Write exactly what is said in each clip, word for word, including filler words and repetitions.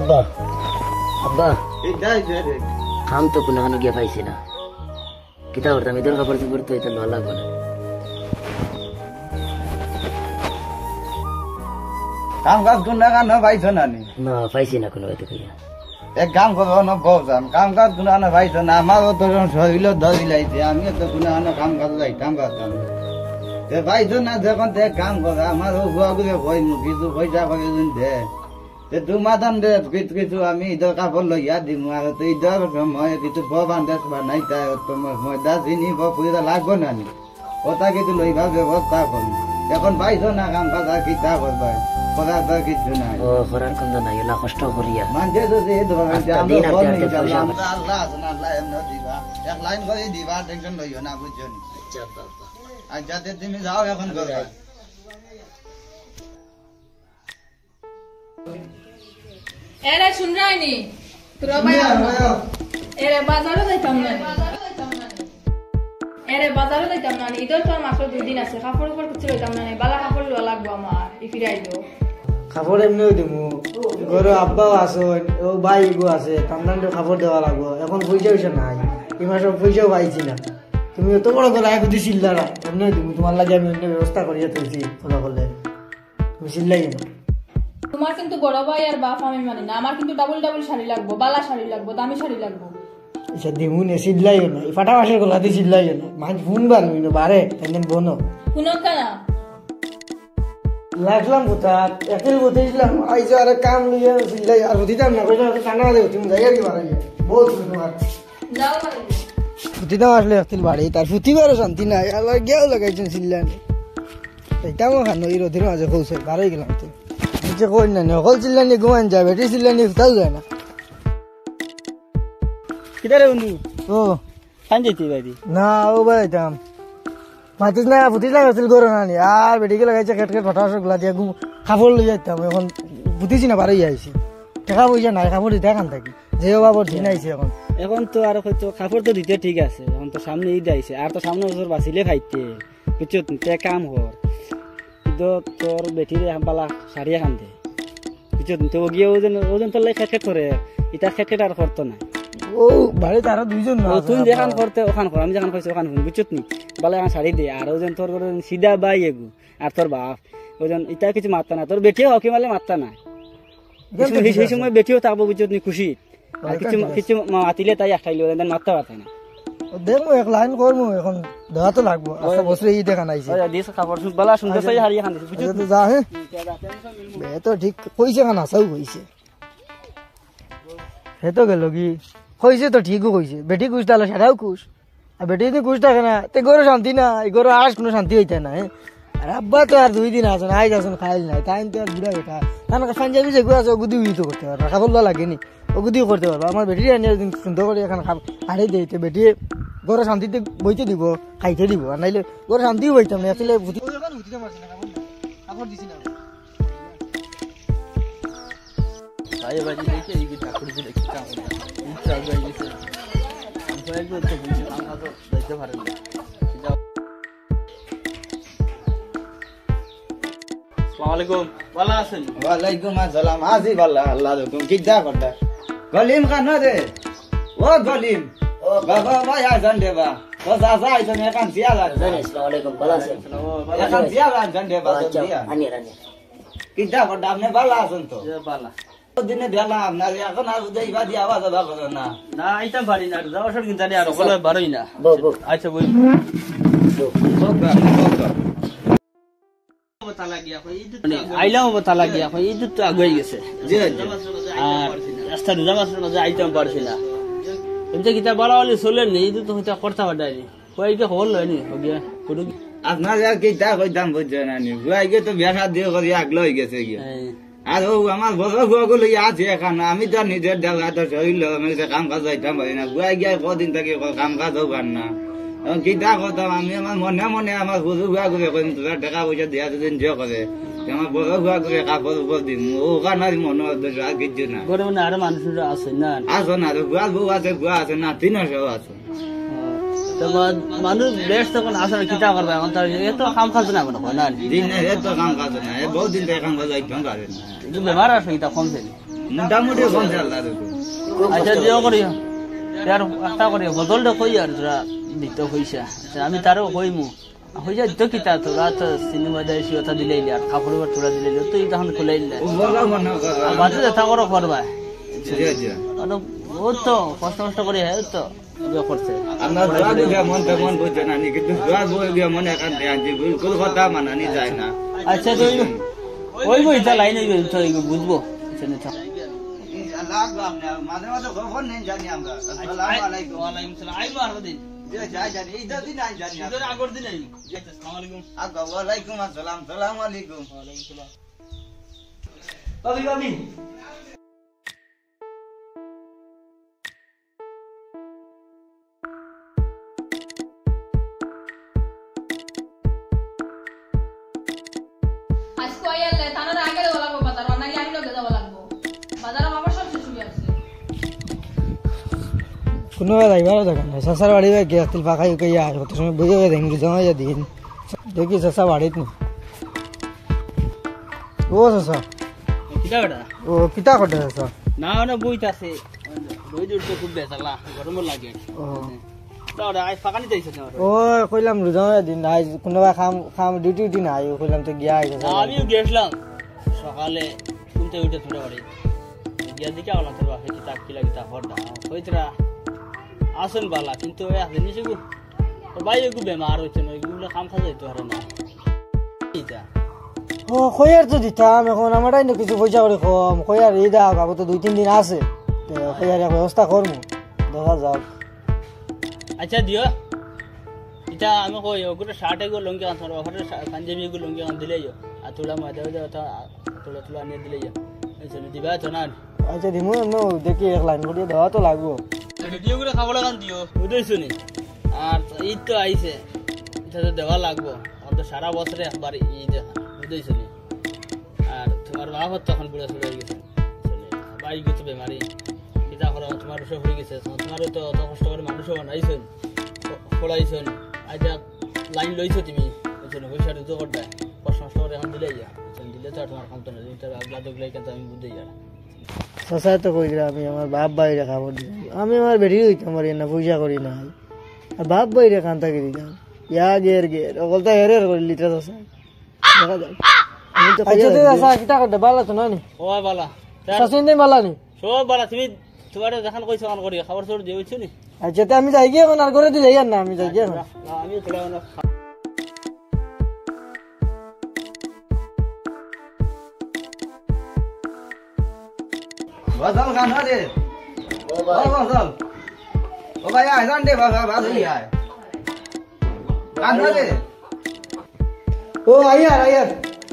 আব্বা আব্বা খাম তো কোনো খানো গিয়া পাইছি না কিতা করতাম ইদর কাপড় চোপড় তো এটা ভালো লাগবে না কাম কাজ গুন্ডা গান পাইছ না নি না পাইছি না কোনো এতে কইয়া এক কাম করবো না বউজান কাম কাজ গুন্ডা গান পাইছ না আমারও তো শরীর ধরি লাইছে আমিও তো গুন্ডা গান কাম কাজ যাইতাম পারতাম তে পাইছ না যখন তে কাম করে আমারও বুয়া করে কই কিছু পয়সা করে দে তে তোমার দাম দে কিছু কিছু আমি ইদর কাপড় লইয়া দিম আর তো ইদর সময় কিছু বান্ধাস বানাইতা তোমার ময়দা চিনি পুরিটা লাগবো না নি ওটা কিছু লইবার ব্যবস্থা করুন এখন পাইছ না কাম কাজ আর কিতা করবা করার তো কিছু নাই ও করার কোন নাই না কষ্ট করিয়া মানতে তো এই ধরনের যে দিন আর আমরা দিন পয়সা আমরা আল্লাহ আছেন আল্লাহ এমন দিবা এক লাইন করে দিবা টেনশন লইও না বুঝছো নি আচ্ছা বাবা আর যাতে তুমি যাও এখন করবা এরে শুন রাইনি তোরা ভাই এরে বাজারে যাইতাম না এরে বাজারে যাইতাম না ঈদের পর মাত্র দুই দিন আছে কাপড় উপর কিছু লইতাম না বালা কাপড় লওয়া লাগবো আমার ইফিরে আইলো কাপড় এমনিও দিমু ঘরে আব্বাও আছে ও ভাই গো আছে তান্দানটো কাপড় দেওয়া লাগবো এখন পয়সা পয়সা নাই এই মাসে পয়সাও পাইছি না তুমি এত বড় করে এক দিন চিল্লারা এমনিও দিমু তোমার লাগে আমি অন্য ব্যবস্থা করিয়া তুলছি কথা বললে তুমি চিল্লাই না তোমার কিন্তু বড় ভাই আর বাপ আমি মানি না আমার কিন্তু ডাবল ডাবল শাড়ি লাগবো বালা শাড়ি লাগবো দামি শাড়ি লাগবো আচ্ছা দিমু নে চিল্লাইও না এই ফাটা মাসের গলাতে চিল্লাইও না মাঝ ফোন বানবি না বারে তেমন বোনো শুনো কেনা লাগলাম কোথা একেল বতেছিলাম আইসো আর কাম লইয়া চিল্লাই আর দিতাম না কইলা কানা দেও তুমি যাই আর কি বাড়াই বহুত তোমার যাও বাড়ি ফুটিতাম আসলে একতিল বাড়ি তার ফুটিবারও শান্তি নাই আল্লাহ গেও লাগাইছেন চিল্লান এইটাও খানো এই রোদের মাঝে কৌছে বাড়াই গেলাম তো নিচে কই না অকল চিল্লানি ঘুমান যায় বেটি চিল্লানি ফুটাও যায় না কিদারে উনি ও খান যেতে বাইদি না ও বাইতাম মাতিস না ফুটিলাম আসছিল গরো নানি আর বেটিকে লাগাইছে খেট খেট ফটা গুলা দিয়ে কাপড় লই যাইতাম এখন ফুটিছি না বাড়াই আইছি টাকা পয়সা নাই কাপড় দিতে খান থাকি যে বাবর দিন আইছে এখন এখন তো আর হয়তো কাপড় তো দিতে ঠিক আছে এখন তো সামনে ঈদ আইছে আর তো সামনে বছর বাঁচিলে খাইতে বুঝছো তে কাম হর কিন্তু তোর বেটির বালা শাড়ি খান দে বুঝছো তো গিয়ে ওজন ওজন তোর লাই খেট খেট করে এটা খেট খেট আর করতো না ও বাড়িতে আরো দুইজন না তুমি যেখান করতে ওখান কর আমি যেখান করছি ওখান বুঝছো নি বালা এখন শাড়ি দে আর ওজন তোর সিধা বাই এগু আর তোর বাপ ওজন এটা কিছু মারতা না তোর বেটিও হকি মারলে মারতা না সেই সময় বেটিও থাকবো বুঝছো নি খুশি আর কিছু কিছু মাতিলে তাই খাইলে ওদের মারতে পারতে না দেখবো এক লাইন করবো এখন দেওয়া তো লাগবো আচ্ছা বছরে ই দেখা নাইছে দিস কাপড় বালা সুন্দর সাই হারিয়ে খান বুঝছো তো যা হ্যাঁ বে তো ঠিক কইছে খানা সব কইছে হে তো গেল কি কইছে তো ঠিকও কইছে বেটি কুছ ডালো সেটাও কুছ আর বেটি যদি কুছ থাকে না তে গরো শান্তি না এই গরো আস কোনো শান্তি হইতে না হ্যাঁ আর আব্বা তো আর দুই দিন আসুন আইজ আসুন খাইল নাই তাই তো আর বুড়া বেটা তার পাঞ্জাবি যেগুলো আছে ওগুদি উই তো করতে পারবো খাবার লাগেনি ওগুদিও করতে পারবো আমার বেটি আনি সুন্দর করে এখন হাড়ে দিই তো বেটি গরো শান্তিতে বইতে দিব খাইতে দিব আর নাইলে গরো শান্তিও বইতাম না আসলে কাপড় দিছি না ভাই ভাই দেখে এই ঠাকুর দিলে কি কাম করে ইচ্ছা হয়ে গেছে আমি তো একবার তো বুঝি আমরা তো যাইতে পারেন না আসসালামু আলাইকুম ভালো আছেন ওয়ালাইকুম আসসালাম আজি ভালো আল্লাহ তুমি কি যা করতা গলিম খান রে ও গলিম ও বাবা ভাই আজান দেবা ও জাজা আইছো নে কান সিয়া লাগ আসসালামু আলাইকুম ভালো আছেন কান সিয়া লাগ জান দেবা দিয়া আনি রানি কি যা করতা আপনি ভালো আছেন তো যে ভালো দিনে বেলা আপনার এখন আর যাইবা দিয়া আওয়াজ আবা করো না না আইতাম পারি না যাওয়ার সময় কিন্তু জানি আর বলে বারোই না বউ বউ আচ্ছা বই আইলাম তালা গিয়া এই দুধ তো আগুয়ে গেছে আর রাস্তা রোজা মাসের মাঝে আইতাম পারছি না এমনি কিতা বলা হলে চলে নি এই দুধ তো হয়তো করতে পারি কয়েকে খবর লয় নি গিয়া কোনো আপনার আর কি তা কইতাম বুঝছো না নি বুয়াই গে তো বিয়া দিয়ে করে আগলো হয়ে গেছে গিয়া আর ও আমার বড় বুয়াগুলো আছে এখানে আমি তো নিজের দেখা তো শরীর আমি কাম কাজ যাইতাম পারি না বুয়াই গিয়া কদিন থেকে কাম কাজ হোক না কিতা করতাম আমি আমার মনে মনে আমার সরু বুয়া করে কইম তোরা টাকা পয়সা দেওয়া দুদিন যে করে আমার বড় বুয়া করে কাপড় উপর দিম ওখানে মনে আর কিছু না ঘরে মানে আরো মানুষরা আছে না আসো না বুয়া বউ আছে বুয়া আছে না তিন সব আছে মানুষ বেশ তখন আসে না কিতা করবে এখন তার এত কাম কাজ না মনে হয় না দিন এত কাম কাজ না বহু দিন থেকে কাম কাজ যাইতাম পারে না বেমার আছে কিতা কমছে মোটামুটি পঞ্চাশ লাখ আচ্ছা দিও করিও তার একটা করিও বদলটা কই আর তোরা দিত পয়সা আচ্ছা আমি তারও কইমু হইয়া দিত কিতা তোরা তো সিনেমা দেশি কথা দিলেই আর কাপড় তোরা দিলেই তো তখন খুলাইলে বাজে দেখা করো করবা ও তো কষ্ট কষ্ট করে হ্যাঁ তো ইয়ে করছে আমরা দোয়া বুঝে মন তো মন বুঝছে না কিন্তু দোয়া বুঝে মনে একান্তে আনছি বিলকুল কথা মানানি যায় না আচ্ছা তো ওই বই তা লাইন হইবে তো বুঝবো মাঝে মাঝে খবর নেই জানি আমরা আসসালামু আলাইকুম ওয়ালাইকুম সালাম আইবো আর দিন যাই জানি এই দিন আই জানি ইদর আগর দিন আই আসসালামু আলাইকুম আগা ওয়ালাইকুম আসসালাম আসসালামু আলাইকুম ওয়ালাইকুম সালাম বাবি বাবি আজকে আইলে তানার আগে দেওয়া লাগবো বাজার অনাই আমি লগে দেওয়া লাগবো বাজার আমার সব শেষ হয়ে আছে কোনো যাইবার দেখা নাই সাসার বাড়ি গিয়ে আসছিল ফাঁকাই উকে আর কত সময় বুঝে গিয়ে দেখি জমা যা দিন দেখি সাসা বাড়িত না ও সাসা কিটা বেটা ও কিতা করতে সাসা না না বইত আছে বই দুটো খুব বেতালা গরম লাগে ও দাঁড়া আই ফাঁকা নিতে আইছ তোমার ও কইলাম রোজা দিন আজ কোনোবা খাম খাম ডিউটি ডিউটি নাই কইলাম তো গিয়া আইছে আমিও গেছিলাম সকালে ঘুমতে উঠে তোর বাড়ি গিয়া দিকে আওলা তোর বাপে কিতা কিলা কিতা হরদা কইতরা আসন বালা কিন্তু ওই আছে নিছে গো তোর ভাই একটু বেমার হইছে না এগুলো কাম খা যাইতো আর না এইটা ও কইয়ার তো দিতাম এখন আমারটাই না কিছু পয়সা করে কম কইয়ার এই দা বাবু তো দুই তিন দিন আছে তো কইয়ার এক ব্যবস্থা করবো দেখা যাক আচ্ছা দিও এটা আমি কই ওগুলো শার্ট এগুলো লঙ্গি আন তোমার বাপের পাঞ্জাবি এগুলো লঙ্গি আন দিলেই আর তোলা ময়দা ওইটা তোলা তোলা নিয়ে দিলেই এই দিবা তো না আচ্ছা দিমু নো দেখি এক লাইন করে দেওয়া তো লাগবো ভিডিও করে খাবো লাগান দিও বুঝেছো নি আর ঈদ তো আইছে এটা তো দেওয়া লাগবো আর তো সারা বছরে একবার ঈদ বুঝেছো নি আর তোমার বাবা তখন বুড়া শুরু হয়ে গেছে ভাই গেছে বেমারি কিতা করো তোমার সব হয়ে গেছে তোমারও তো অত কষ্ট করে মানুষও বানাইছেন পড়াইছেন আচ্ছা লাইন লইছো তুমি বুঝছো পয়সা তো করতে কষ্ট কষ্ট করে এখন দিলেই যা দিলে তো আর তোমার কাম তো না আগলা দগলাই কিন্তু আমি বুঝতেই যা সসাই তো কই আমি আমার বাপ বাইরে খাবার দিই আমি আমার বেরি হইতাম পারি না পয়সা করি না আর বাপ বাইরে কান্তা করে দিতাম ইয়া গের গের ওগলটা হেরে করে লিটার আছে দেখা যাক আমি তো আচ্ছা দাদা সা কিটা করতে বালা তো না নি ও বালা শাসন দেই বালা নি সব বালা তুমি তোমার যখন কইছো কান করি খাবার সর দিয়েছো নি আচ্ছা তে আমি যাই গিয়ে এখন আর করে দিই যাই না আমি যাই গিয়ে এখন আমি তোলা না বদল গান রে ও বদল ও ভাই আয় জান দে বাবা বাবা আয় গান রে ও আইয়ার আইয়ার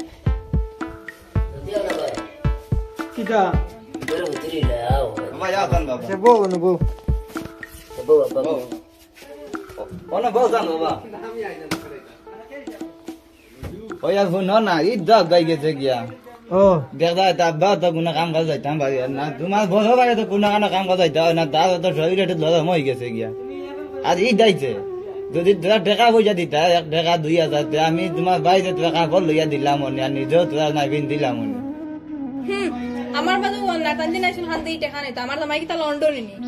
কিটা Pero utili la agua. ভাই আ জান বাবা সে বউ না বউ Bawa bawa. ওনা বউ জান বাবা ওই আর ফোন না ই দাগ গাই গেছে গিয়া ও দেখদা তা বা তো কোন কাম কাজ যাইতাম ভাই না তোমার বসো ভাই তো কোন কাম কাম কাজ যাইতা না দা তো শরীরে তো লড়া মই গেছে গিয়া আর ই দাইছে যদি তোরা টাকা পয়সা দিতা এক টাকা দুই হাজার আমি তোমার বাইরে টাকা বল লইয়া দিলাম মনে আর নিজেও তোরা নাই বিন দিলাম মনে হুম আমার বাদু না তান্দি নাইছিল হাতে টাকা নেই তো আমার জামাই কি তা লন্ডনে নি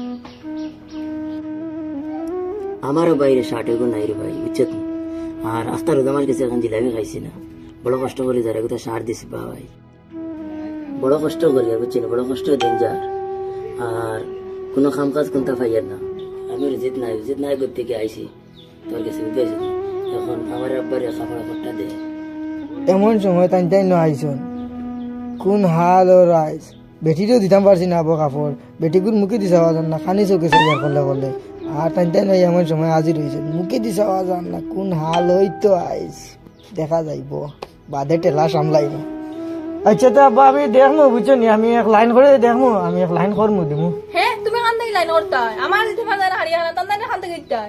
আমারও বাইরে ষাটে গো নাই রে ভাই বুঝছত আর আস্তার আমার কাছে এখন জিলাপি খাইছি না বড় কষ্ট করে যারা কোথাও সার দিছি বা ভাই বড় কষ্ট করি আর বুঝছি না বড় কষ্ট দিন যার আর কোনো কাম কাজ কোনটা পাইয়ার না আমি রিজিত নাই রিজিত নাই করতে গিয়ে আইসি তোর কাছে বুঝতে এখন আমার আব্বারে খাবার খরটা দে এমন সময় তাই তাই ন আইসন কোন হাল ওর আইস বেটিরও দিতাম পারছি না আবো কাপড় বেটিগুর মুখে দিছে আওয়াজ না খানি চৌকে সাইয়ার করলে করলে আর তাই তাই নয় এমন সময় হাজির হয়েছে মুখে দিছে আওয়াজ না কোন হাল হইতো আইস দেখা যাইব বাদে টেলা সামলাইব আচ্ছা তো আব্বা আমি দেখবো বুঝছো নি আমি এক লাইন করে দেখবো আমি এক লাইন করবো দিমু হ্যাঁ তুমি কান থেকে লাইন করতা আমার দিতে পারে হারিয়ানা তান্দানে কান থেকে দিতা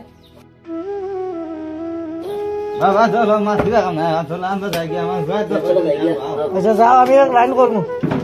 বাবা চলো মা দিবা কাম না চলো আমরা যাই গিয়া আমার ঘর তো চলে যাই গিয়া আচ্ছা যাও আমি এক লাইন করবো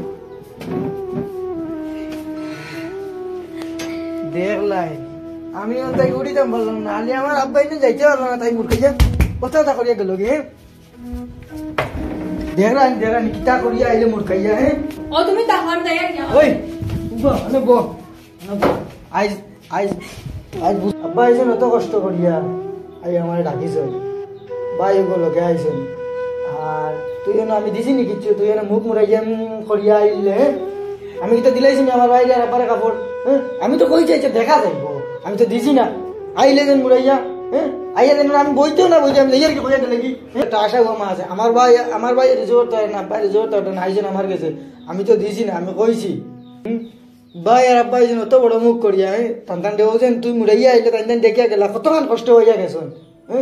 দেখ লাইন আমি তাই উড়িতাম বললাম না আলি আমার আব্বাই না যাইতে পারলো না তাই মুরকে যা কথা করিয়া গেল গে দেখরান দেখরান কিতা করিয়া আইলে মোর খাইয়া হে ও তুমি তাহলে যাই আর ওই বো আনে বো আইজ আইজ আইজ আব্বা আইছেন অত কষ্ট করিয়া আই আমার ডাকিছ ভাই ওগুলোকে আইছেন আর তুই না আমি দিছি নি কিচ্ছু তুই না মুখ মুড়াইয়া করিয়া আইলে আমি তো দিলাইছি না আমার ভাইরে আপারে কাপড় হ্যাঁ আমি তো কই চাইছে দেখা যাইব আমি তো দিছি না আইলে দেন মুড়াইয়া হ্যাঁ আইয়া দেন আমি বইতেও না বইতে আমি লেয়ার কি কইয়া লাগি একটা আশা ও মা আছে আমার ভাই আমার ভাই রিজোর্ট হয় না ভাই রিজোর্ট হয় না আইছেন আমার কাছে আমি তো দিছি না আমি কইছি ভাই আর আব্বাই যেন অত বড় মুখ করিয়া হ্যাঁ টান টান দেওছেন তুই মুড়াইয়া আইলে টান টান দেখিয়া গেলা কতক্ষণ কষ্ট হইয়া গেছেন হ্যাঁ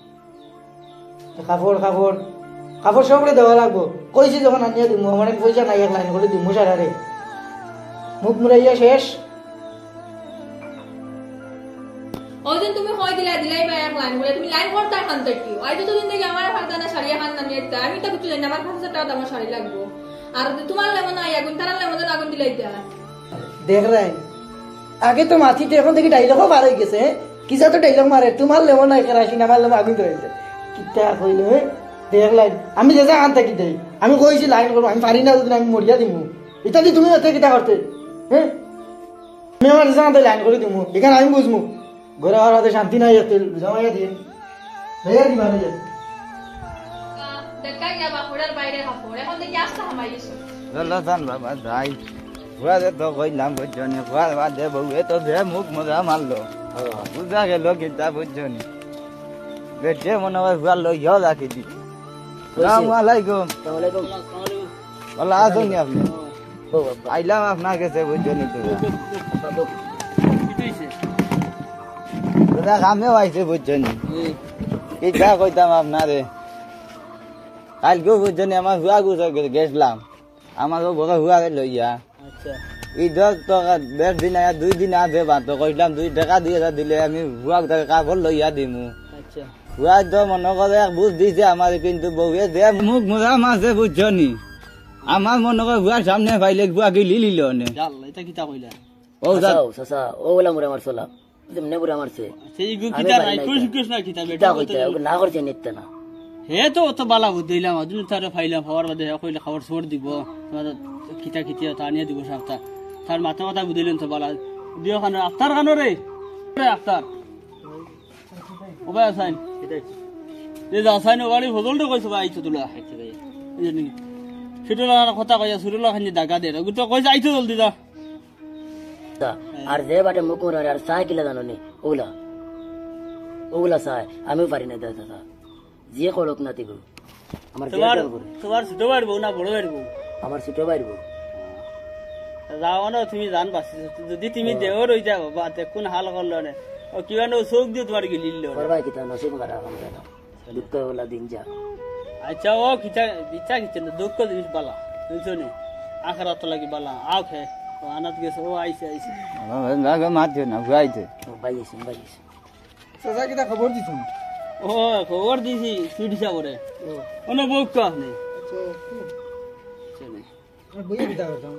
কাপড় কাপড় কাপড় সবরে দেওয়া লাগবো কইছি যখন আনিয়া দিমু আমার পয়সা নাই এক লাইন করে দিমু সারারে মুখ মুড়াইয়া শেষ ওদিন তুমি হয় দিলা দিলাই বা এক লাইন বলে তুমি লাইন করতে খান কি আই তো দিন থেকে আমার ফালতা না শাড়ি খান না নিতে আমি তো কিছু জানি না আমার পাঁচশো টাকা আমার শাড়ি লাগবো আর তোমার লেমন আই আগুন তার লেমন আগুন দিলাই দা দেখ রাই আগে তো মাথিতে এখন থেকে ডাইলগও বার হয়ে গেছে কিসা তো ডাইলগ মারে তোমার লেমন নাই কেরাসিন আমার লেমন আগুন ধরেছে কিতা কইলে দেখ লাইন আমি যে যা আন থাকি দেই আমি কইছি লাইন করবো আমি পারি না যদি আমি মরিয়া দিমু এটা দি তুমি ওতে কিতা করতে হ্যাঁ আমি আমার যা আনতে লাইন করে দিমু এখানে আমি বুঝমু ঘরে আর হাতে শান্তি নাই এতে জমাইয়া দিন ভাইয়া দিবা না দেখাই যাবা ঘোড়ার বাইরে কাপড় এখন দেখি আসতে হামাইছো চলো যান বাবা যাই ঘুরা দে তো কইলাম বুঝছনি ঘুরা বাদ দে বউ এ তো ভে মুখ মজা মারলো বুঝা গেল কিতা বুঝছনি বেটে মনে হয় ঘুরা লই যাও রাখি দি আসসালামু আলাইকুম ওয়ালাইকুম ভালো আছেন আপনি ও বাবা আইলাম আপনার কাছে বুঝছনি তো দাদা কামেও আইছে বুঝছনি কিতা কইতাম আপনারে কালকেও বুঝছনি আমার হুয়া গুছে গেছিলাম আমাকে বড় হুয়া লইয়া আচ্ছা ঈদর টকা দেড় দিন আয়া দুই দিন আগে বাদ কইলাম দুই টাকা দুই হাজার দিলে আমি হুয়া কাপড় লইয়া দিমু আচ্ছা হুয়া তো মনে করে এক বুঝ দিছে আমার কিন্তু বউয়ে দে মুখ মোজা মাছে বুঝছনি আমার মনে করে হুয়ার সামনে পাইলে হুয়া কি লিলিল নে জাল এটা কিতা কইলা ও যা সাসা সাসা ও বলা মুরে আমার সোলা তেমনে পুরা মারছে সেই গু কিতা নাই কুছ কুছ না কিতা কিতা বেটা কইতে ওকে না করছে নিতে না হে তো অত বালা বুঝইলাম আদুন তারে ফাইলাম খাবার বাদে কইলে খাবার ছোড় দিব তোমার কিতা কিতা তানিয়া দিব সপ্তাহ তার মাথা মাথা বুঝইলেন তো বালা দিও খানো আফতার খানো রে রে আফতার ওবাই আসাইন এ যা আসাইন ওগাড়ি ফজলটো কইছো ভাই আইছো তুলা আইছো ভাই এই নি সুরলা কথা কইয়া সুরলা খানি দাগা দে গুতো কইছে আইছো জলদি যা আর যে বাটে মুখ মুড়ারে আর সাই কিলা জানো নি ওগুলা ওগুলা সাই আমিও পারি না দাদা যে কলক না দিগু আমার তোমার তোমার ছোট ভাইয়ের বউ না বড় ভাইয়ের বউ আমার ছোট বাইরব যাও না তুমি জান পাচ্ছি যদি তুমি দেহ রই যা বাবা কোন হাল করলো না ও কিবা নো চোখ দিয়ে তোমার কি লিল করবাই কিতা নসিব মারা কাম জানা দুঃখ ওলা দিন যা আচ্ছা ও কিতা ইচ্ছা কিছে না দুঃখ জিনিস বালা বুঝছো নি আখরাত লাগি বালা আও খে ও আনাত গেছে ও আইছে আইছে লাগে মারছে না হুয়াইছে বাইয়েছে বাইয়েছে সাসা কিতা খবর দিছুন ও খবর দিছি সুডিসা করে কোনো বুক কাজ নেই বইয়ে কিতা করতাম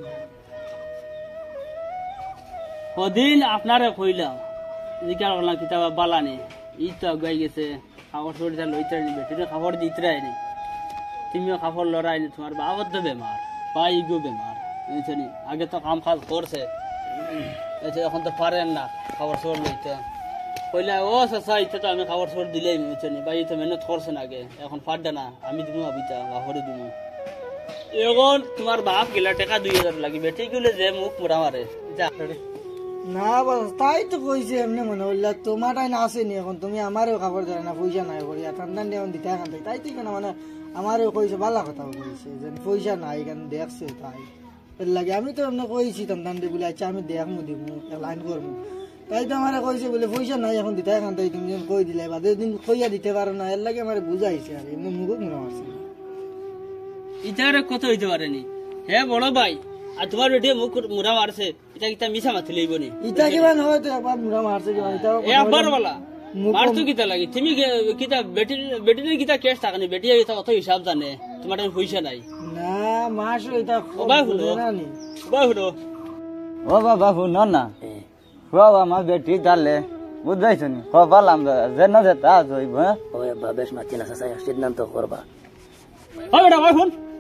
ওদিন আপনারে কইলাম জিকার করলাম কিতাব বালা নেই ই তো আগাই গেছে খাবার সরিষা লইতে নি বেটিরে খাবার দিতে নি তুমিও খাবার লড়াই নি তোমার বাবার তো বেমার পাই গো বেমার বুঝছনি আগে তো কাম কাজ করছে এখন তো পারেন না খাবার সর লইতে কইলা ও চাচা ইতে তো আমি খাবার সর দিলেই বুঝছনি ভাই তো মেহনত করছে না আগে এখন পারবে না আমি দিমু আবিতা গাহরে দিমু এখন তোমার বাপ গেলা টাকা দুই হাজার লাগি বেটি গেলে যে মুখ মোড়া মারে যা না বাস তাই তো কইছে এমনি মনে হইলা তোমার টাইম আসেনি এখন তুমি আমারও খবর দেয় না পয়সা নাই করিয়া ঠান্ডান এখন দিতে এখন তাই তো কেন মানে আমারও কইছে ভালো কথা কইছে যে পয়সা নাই কেন দেখছে তাই এর লাগে আমি তো এমনি কইছি ঠান্ডান দিয়ে বলে আচ্ছা আমি দেখমু দিমু লাইন করবো তাই তো আমার কইছে বলে পয়সা নাই এখন দিতে এখন তাই তুমি কই দিলে বাদে দিন কইয়া দিতে পারো না এর লাগে আমার বুঝাইছে আর এমনি মুখ মনে মারছে ইটারে কত হইতে পারেনি হে বড় ভাই আর তোমার বেটি মুখ মুড়া মারছে এটা কিতা মিছা মাথি লইব নি ইটা কিমান হয় তো একবার মুড়া মারছে কি এটা এ আবার বলা মারছো কিতা লাগি তুমি কিতা বেটি বেটি কিতা কেস থাকনি বেটি এটা কত হিসাব জানে তোমার পয়সা নাই না মাস এটা ও ভাই হলো ও ভাই হলো ও বাবা শুন না হুয়া আমার বেটি তাহলে বুঝাইছো নি কপালাম যে না যে তা হইব হ্যাঁ ও বাবা বেশ মাতি না সাসা সিদ্ধান্ত করবা ও বেটা ভাই শুন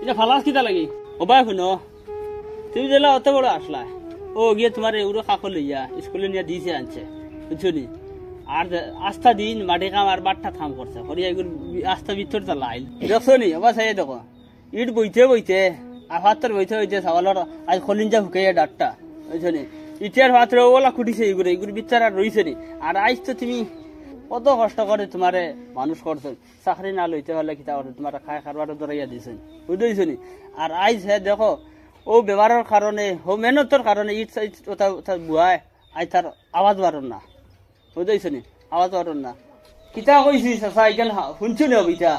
এটা ফালাস কিতা লাগি ও ভাই শুনো তুমি যেলা অত বড় আসলা ও গিয়ে তোমার এগুলো কাকো লইয়া স্কুলে নিয়ে দিয়েছে আনছে বুঝছো নি আর আস্থা দিন মাটি কাম আর বাট্টা থাম করছে হরিয়া এগুলো আস্থা ভিতর তো লাইল দেখছো নি আবার সাই দেখো ইট বইতে বইতে আর ভাতর বইতে বইতে সকালের আজ খলিঞ্জা হুকাইয়া ডাটটা বুঝছো নি ইটার ভাতরে ওলা খুটিছে এগুলো এগুলো বিচার আর রইছে নি আর আজ তো তুমি কত কষ্ট করে তোমারে মানুষ করছো চাকরি না লইতে হলে কিতা করছো তোমার খাই খাবার দরাইয়া দিছেন বুঝেছো নি আর আইজ হে দেখো ও ব্যবহারের কারণে ও মেহনতর কারণে ইট সাইট ওটা বুয়ায় আই তার আওয়াজ বাড়ন না বুঝেছো নি আওয়াজ বাড়ন না কিতা কইছি চাচা এখান শুনছো নি অবিতা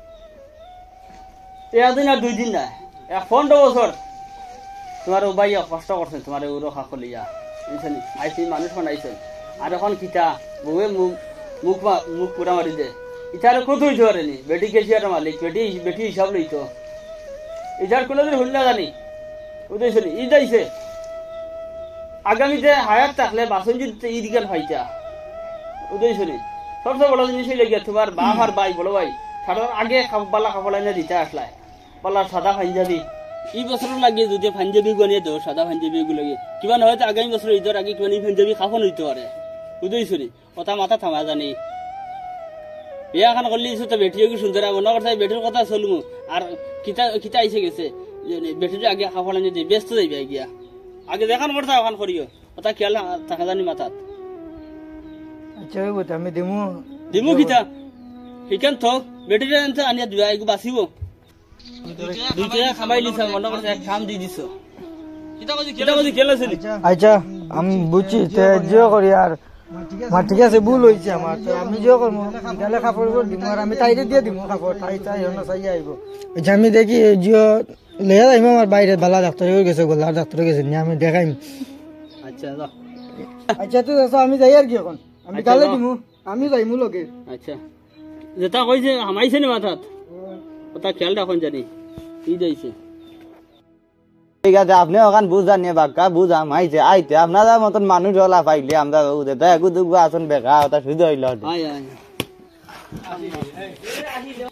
এদিন আর দুই দিন না এক পনেরো বছর তোমার ও বাইয়া কষ্ট করছেন তোমার ওর খাকলিয়া বুঝছো নি আইসি মানুষ বানাইছেন আর এখন কিতা বউয়ে মুখ মুখ মুখ পুরা মারি দে ইটার কত হইতে পারেনি বেটি গেছি আর মালিক বেটি বেটি হিসাব লইতো ইটার কোনোদিন হইল না জানি বুঝেছো নি ই যাইছে আগামীতে হায়াত থাকলে বাসন যদি ঈদ গান ফাইতা বুঝেছো নি সবচেয়ে বড় জিনিস হইলে গিয়া তোমার বাপ আর ভাই বড় ভাই সাধারণ আগে বালা কাপড় এনে দিতে আসলায় বালা সাদা পাঞ্জাবি এই বছর লাগে যদি পাঞ্জাবি গনিয়ে দেও সাদা পাঞ্জাবি গুলো কিমান হয়তো আগামী বছর ঈদের আগে কিমান পাঞ্জাবি খাফন হইতে পারে বুঝেছো নি কথা মাথা থামা জানি বিয়া খান করলি তো বেটিও কি সুন্দর মনে করতে বেটির কথা চলমু আর কিতা কিতা আইসে গেছে বেটির আগে খাফল আনি দিয়ে ব্যস্ত যাইবে গিয়া আগে দেখান করতে ওখান করিও কথা খেয়াল থাকা জানি মাথাত আচ্ছা ওই বলতে আমি দিমু দিমু কিতা সেইখান থক বেটির আনিয়া দিবা এগু বাঁচিব দুইটা খামাই লিছা মনে করতে এক কাম দি দিছ কিতা কইছি কিতা কইছি খেলা চলি আচ্ছা আমি বুঝছি তে জিও করি আর মা ঠিক আছে ভুল হয়েছে আমার তো আমি জিও করবো তাহলে কাপড় দিব আর আমি তাইরে দিয়ে দিব কাপড় তাই তাই হলো চাই আইব আচ্ছা আমি দেখি জিও লেয়া যাইম আমার বাইরে ভালো ডাক্তার গেছে গোলার ডাক্তার গেছে নিয়ে আমি দেখাইম আচ্ছা যাও আচ্ছা তো দাদা আমি যাই আর কি এখন আমি কালে দিব আমি যাইমু লগে আচ্ছা যেটা কইছে হামাইছে নি মাথাত ওটা খেয়াল রাখুন জানি কি যাইছে ঠিক আছে আপনি ওখান বুঝান নিয়ে বাক্কা বুঝাম আইছে আইতে আপনারা মতন মানুষ ওলা পাইলে আমরা দেখো দুগো আসুন বেকা ওটা শুধু হইল আয় আয়